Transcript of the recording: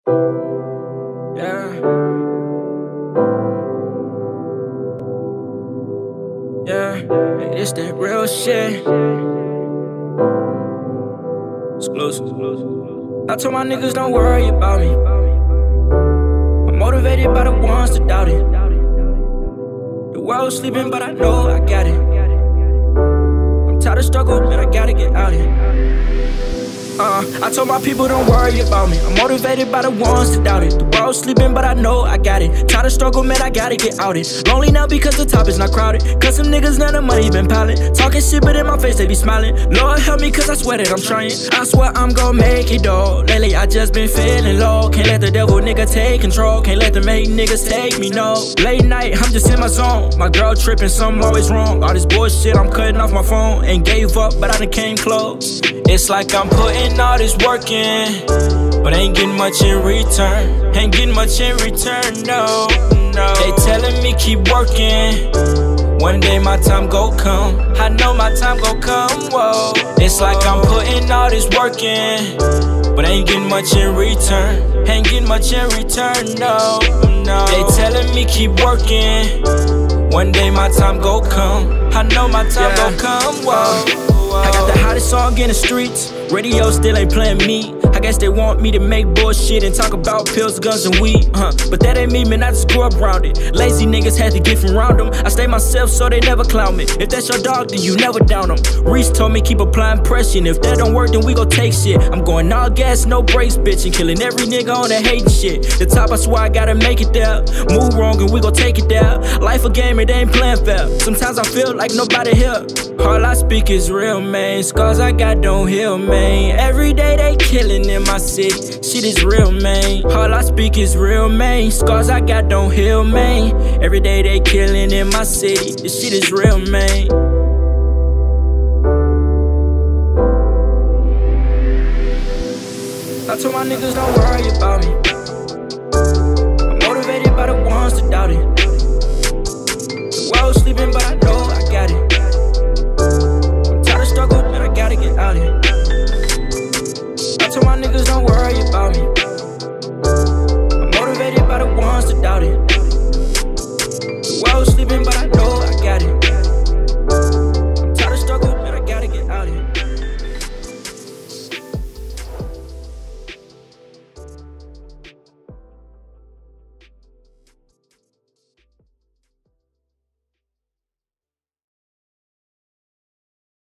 Yeah. Yeah. It's that real shit. Exclusive. I told my niggas don't worry about me. I'm motivated by the ones that doubt it. The world's sleeping, but I know I got it. I'm tired of struggle, man, I gotta get out here. I told my people don't worry about me. I'm motivated by the ones that doubt it. The world's sleeping, but I know I got it. Tired of struggle, man, I gotta get out it. Lonely now because the top is not crowded. Cause some niggas now the money been piling. Talking shit, but in my face they be smiling. Lord help me cause I swear that I'm trying. I swear I'm gon' make it, dawg. Lately I just been feeling low. Can't let the devil nigga take control. Can't let them hate niggas take me, no. Late night, I'm just in my zone. My girl tripping, something always wrong. All this bullshit, I'm cutting off my phone. Ain't gave up, but I done came close. It's like I'm putting all this work in, but ain't getting much in return. Ain't getting much in return, no, no. They telling me keep working. One day my time gon' come. I know my time gon' come, whoa. It's like I'm putting all this work in, but ain't getting much in return. Ain't getting much in return, no, no. They telling me keep working. One day my time gon' come. I know my time gon' come, whoa. I got the hottest song in the streets. Radio still ain't playing me. I guess they want me to make bullshit and talk about pills, guns, and weed. But that ain't me, man, I just grew up around it. Lazy niggas had to get from around them. I stay myself so they never clown me. If that's your dog, then you never down them. Reese told me keep applying pressure, and if that don't work, then we gon' take shit. I'm going all gas, no brakes, bitch, and killing every nigga on that hating shit. The top, I swear I gotta make it there. Move wrong and we gon' take it there. Life a game, it ain't playing fair. Sometimes I feel like nobody here. All I speak is real, man. Scars I got don't heal, man. Every day they killing in my city. Shit is real, man. All I speak is real, man. Scars I got don't heal, man. Every day they killing in my city. This shit is real, man. I told my niggas don't worry about me. I'm motivated by the ones that doubt it. The world's sleeping, but I know I got it. I'm tired of struggle, but I gotta get out here.